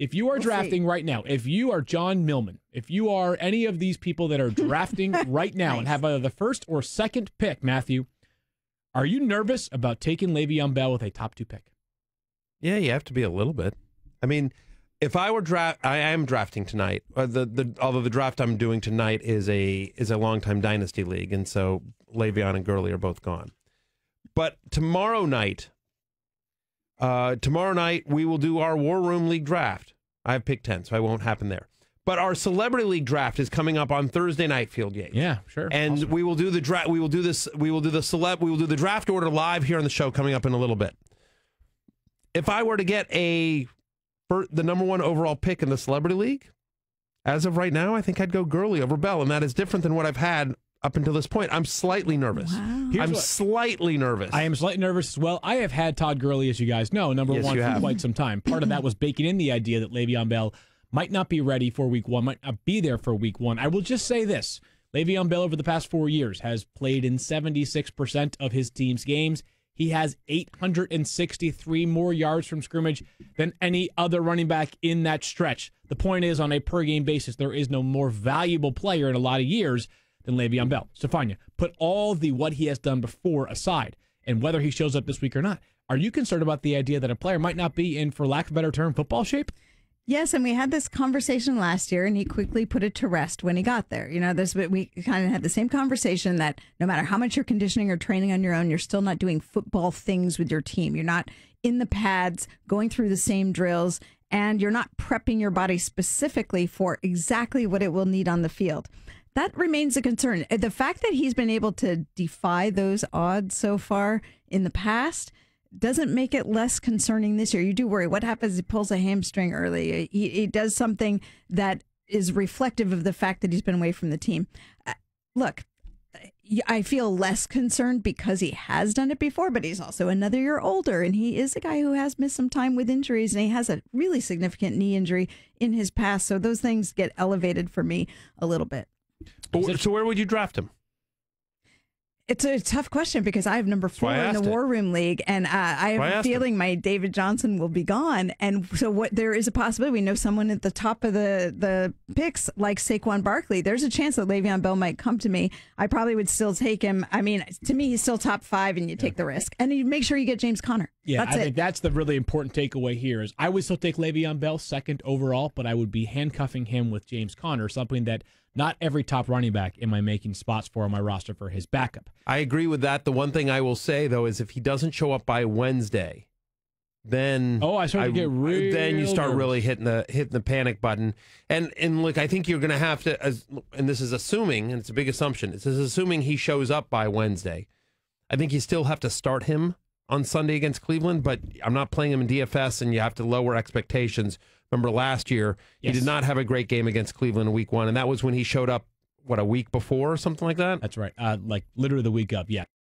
If you are drafting right now, if you are John Millman, if you are any of these people that are drafting right now and have either the first or second pick, Matthew, are you nervous about taking Le'Veon Bell with a top 2 pick? Yeah, you have to be a little bit. I mean, if I were I am drafting tonight. Although the draft I'm doing tonight is a long-time dynasty league, and so Le'Veon and Gurley are both gone. But tomorrow night we will do our War Room League draft. I have pick 10, so I won't happen there. But our Celebrity League draft is coming up on Thursday night, Field Yates. Yeah, sure. And awesome. We will do the draft. We will do the draft order live here on the show coming up in a little bit. If I were to get the number 1 overall pick in the Celebrity League, as of right now, I think I'd go Gurley over Bell, and that is different than what I've had up until this point. I'm slightly nervous. Wow. I'm slightly nervous. I am slightly nervous as well. I have had Todd Gurley, as you guys know, number 1 for quite some time. Part of that was baking in the idea that Le'Veon Bell might not be ready for week 1, might not be there for week 1. I will just say this. Le'Veon Bell over the past 4 years has played in 76% of his team's games. He has 863 more yards from scrimmage than any other running back in that stretch. The point is, on a per-game basis, there is no more valuable player in a lot of years than Le'Veon Bell. Stefania, put all the what he has done before aside, and whether he shows up this week or not, are you concerned about the idea that a player might not be in, for lack of a better term, football shape? Yes, and we had this conversation last year, and he quickly put it to rest when he got there. You know, we kind of had the same conversation that no matter how much you're conditioning or training on your own, you're still not doing football things with your team. You're not in the pads, going through the same drills, and you're not prepping your body specifically for exactly what it will need on the field. That remains a concern. The fact that he's been able to defy those odds so far in the past doesn't make it less concerning this year. You do worry. What happens if he pulls a hamstring early? He does something that is reflective of the fact that he's been away from the team. Look, I feel less concerned because he has done it before, but he's also another year older, and he is a guy who has missed some time with injuries, and he has a really significant knee injury in his past. So those things get elevated for me a little bit. So where would you draft him? It's a tough question because I have number 4 in the War Room League, and I have a feeling my David Johnson will be gone. And so there is a possibility. We know someone at the top of the picks like Saquon Barkley. There's a chance that Le'Veon Bell might come to me. I probably would still take him. I mean, to me, he's still top 5, and you take the risk. And you make sure you get James Conner. Yeah, I think that's the really important takeaway here is I would still take Le'Veon Bell 2nd overall, but I would be handcuffing him with James Conner, something that not every top running back am I making spots for on my roster for his backup. I agree with that. The one thing I will say, though, is if he doesn't show up by Wednesday, then then you start really hitting the panic button. And look, I think you're going to have to, and this is assuming, and it's a big assumption, it's assuming he shows up by Wednesday. I think you still have to start him on Sunday against Cleveland, but I'm not playing him in DFS, and you have to lower expectations. Remember last year, he did not have a great game against Cleveland in week 1, and that was when he showed up, a week before or something like that? That's right. Like literally the week of, yeah.